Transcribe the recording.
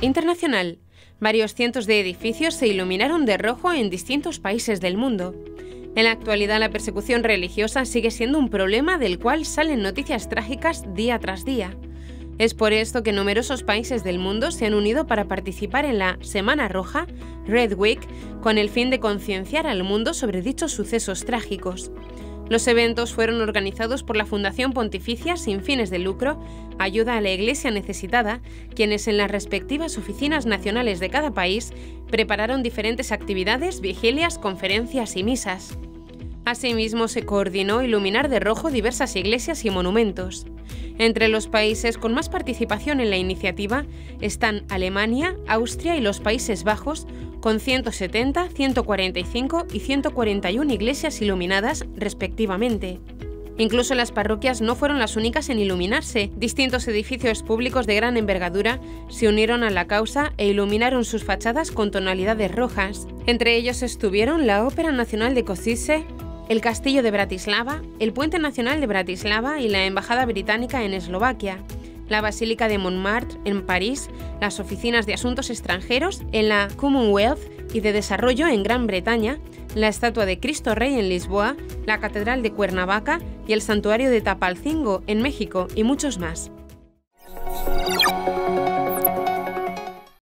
Internacional. Varios cientos de edificios se iluminaron de rojo en distintos países del mundo. En la actualidad, la persecución religiosa sigue siendo un problema del cual salen noticias trágicas día tras día. Es por esto que numerosos países del mundo se han unido para participar en la Semana Roja, Red Week, con el fin de concienciar al mundo sobre dichos sucesos trágicos. Los eventos fueron organizados por la Fundación Pontificia sin fines de lucro, Ayuda a la Iglesia Necesitada, quienes en las respectivas oficinas nacionales de cada país prepararon diferentes actividades, vigilias, conferencias y misas. Asimismo, se coordinó iluminar de rojo diversas iglesias y monumentos. Entre los países con más participación en la iniciativa están Alemania, Austria y los Países Bajos, con 170, 145 y 141 iglesias iluminadas, respectivamente. Incluso las parroquias no fueron las únicas en iluminarse. Distintos edificios públicos de gran envergadura se unieron a la causa e iluminaron sus fachadas con tonalidades rojas. Entre ellos estuvieron la Ópera Nacional de Košice, el Castillo de Bratislava, el Puente Nacional de Bratislava y la Embajada Británica en Eslovaquia, la Basílica de Montmartre en París, las oficinas de asuntos extranjeros en la Commonwealth y de Desarrollo en Gran Bretaña, la estatua de Cristo Rey en Lisboa, la Catedral de Cuernavaca y el Santuario de Tapalcingo en México y muchos más.